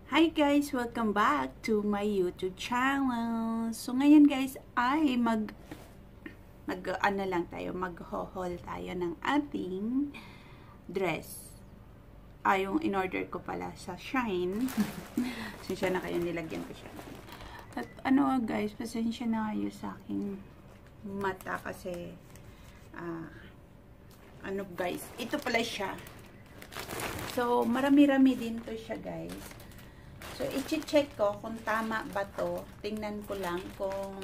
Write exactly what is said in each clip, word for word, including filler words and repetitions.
Hi guys! Welcome back to my YouTube channel. So ngayon guys ay mag mag ano lang tayo, mag-haul tayo ng ating dress. Ay, yung in-order ko pala sa Shine. Pasensya na kayo, nilagyan ko siya. At ano guys, pasensya na kayo sa aking mata kasi uh, ano guys, ito pala siya. So marami-rami din to siya guys. So, i-check ko kung tama ba to. Tingnan ko lang kung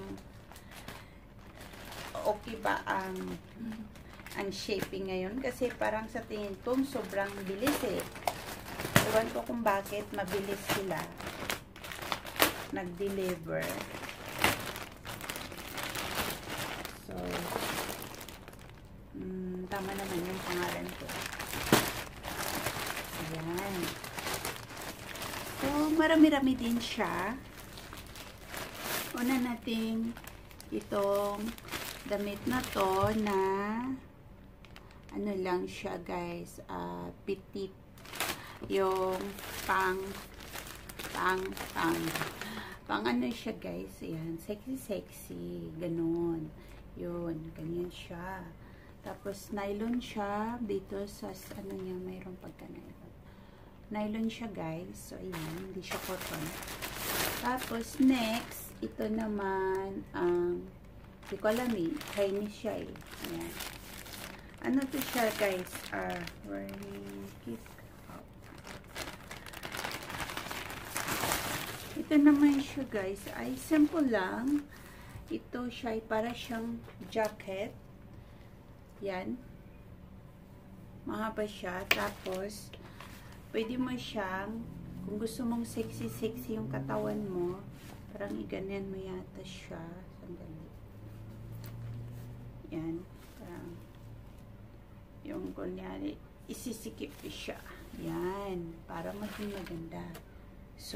okay ba ang ang shaping ngayon. Kasi parang sa tingin ko, sobrang bilis eh. Ewan ko kung bakit mabilis sila nag-deliver. So, mm, tama naman yung pangalan ko. Ayan. So, marami-rami din siya. Una natin itong damit na to na ano lang siya guys, uh, petit. Yung pang pang pang pang ano siya guys, ayan, sexy sexy, ganun. Yun, ganyan siya. Tapos nylon siya dito sa ano niya, mayroong pagka nylon. Nylon siya guys. So, ayan. Hindi siya cotton. Tapos, next, ito naman, um, hindi ko alam eh. Chinese siya eh. Ayan. Ano to siya guys? Ah, uh, wearing kick up. Ito naman siya guys. Ay, simple lang. Ito siya ay para siyang jacket. Yan. Mahaba siya. Tapos, pwede mo siyang, kung gusto mong sexy-sexy yung katawan mo, parang iganan mo yata siya. Sandali. Yan. Parang, yung kunyari, isisikip siya. Yan. Para maging maganda. So,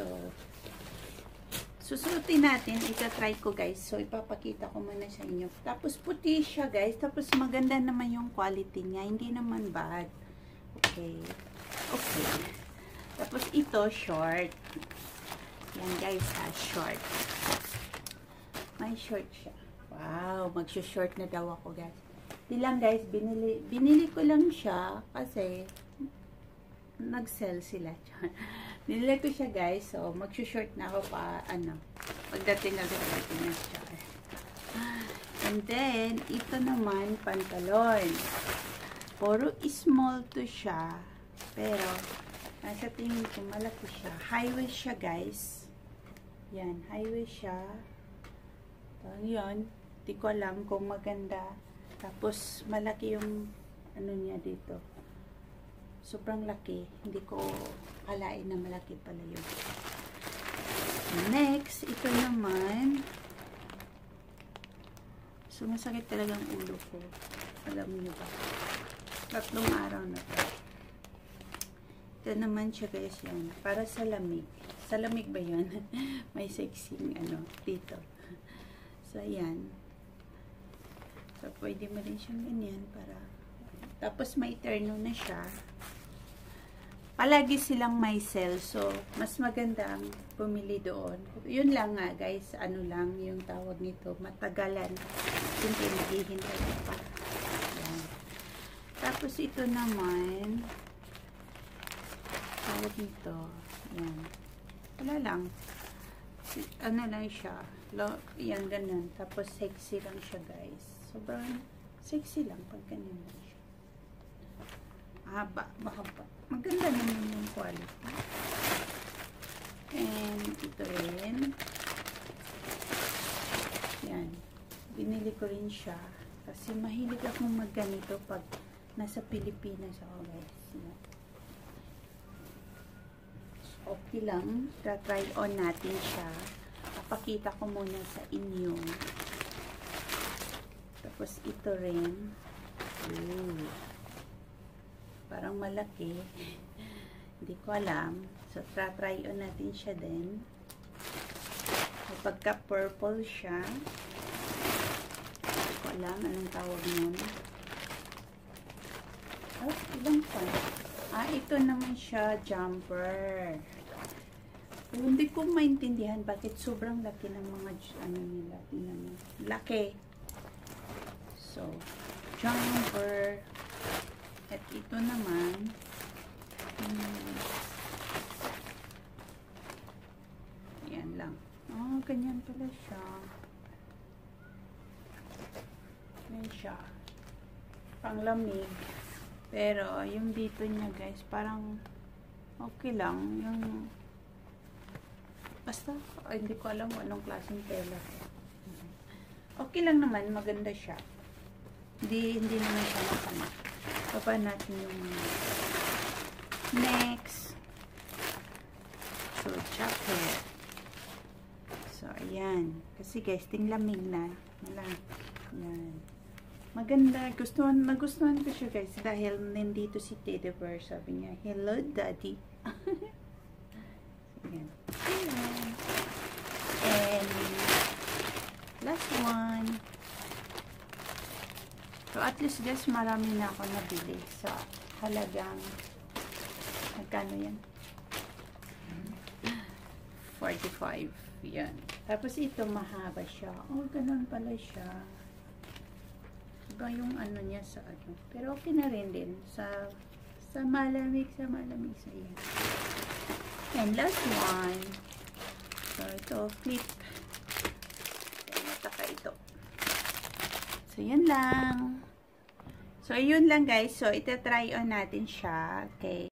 susutin natin. Ita-try ko guys. So, ipapakita ko muna sa inyo. Tapos, puti siya guys. Tapos, maganda naman yung quality niya. Hindi naman bad. Okay. Okay. Tapos ito, short. Yan guys ha, short. May short siya. Wow, magsa-short na daw ako guys. Di lang guys, binili, binili ko lang siya kasi nag-sell sila. Binili ko siya guys, so magsa-short na ako pa, ano, pagdating na sa Pilipinas siya. And then, ito naman, pantalon. Puro small to siya. Pero, nasa tingin ko, malaki siya. High waist siya, guys. Yan, high waist siya. So, yun. Di ko alam kung maganda. Tapos, malaki yung, ano niya dito. Sobrang laki. Hindi ko kalain na malaki pala yun. Next, ito naman. Sumasakit talagang ulo ko. Alam niyo ba? Tatlong araw na to. Ito naman siya guys yan. Para sa lamig. Sa lamig ba yun? May sexy ano dito. So yan. So pwede mo rin siyang ganyan para. Tapos may terno na siya. Palagi silang may sale. So mas magandang pumili doon. Yun lang nga guys. Ano lang yung tawag nito. Matagalan. Hindi naghihintay pa. Yan. Tapos ito naman. Tawag dito. Yan. Wala lang. Ano lang siya. Yan, ganun. Tapos, sexy lang siya, guys. Sobrang sexy lang pag ganyan lang siya. Mahaba. Mahaba. Maganda naman yung quality. And, ito rin. Yan. Binili ko rin siya. Kasi, mahilig akong magganito pag nasa Pilipinas ako, guys. Yan. Okay lang. Try on natin siya. Papakita ko muna sa inyo. Tapos ito rin. Ooh. Parang malaki. Hindi ko alam. So, try on natin siya din. Pagka purple siya. Hindi ko alam anong tawag nun. Oh, ilang pa. Ah, ito naman siya, jumper. So, hindi ko maintindihan bakit sobrang laki ng mga ano nila. Tingnan mo. Laki. So, jumper. At ito naman. Hmm, yan lang. Oh, ganyan pala siya. Yan siya. Panglamig. Pero, yung dito niya guys, parang okay lang. Yung basta, oh, hindi ko alam kung anong klaseng tela. Okay lang naman, maganda siya. Hindi, hindi naman siya masama. Papa natin yung next. So, jacket. So, ayan. Kasi guys, tinglamig na. Wala. Ayan. Maganda. Gustuhan, nagustuhan ko siya guys. Dahil nandito si Teddy Bear. Sabi niya, hello daddy. Ayan. Ayan. And last one. So, at least guys, marami na ako nabili sa halagang magkano yan? forty-five. Yan. Tapos ito, mahaba siya. Oh, ganun pala siya. Iba yung ano niya sa ano. Pero okay na rin din. Sa, sa malamig, sa malamig sa yan. And last one. So, ito, flip. Ayan, nataka ito. So, yun lang. So, yun lang guys. So, ita-try on natin siya. Okay.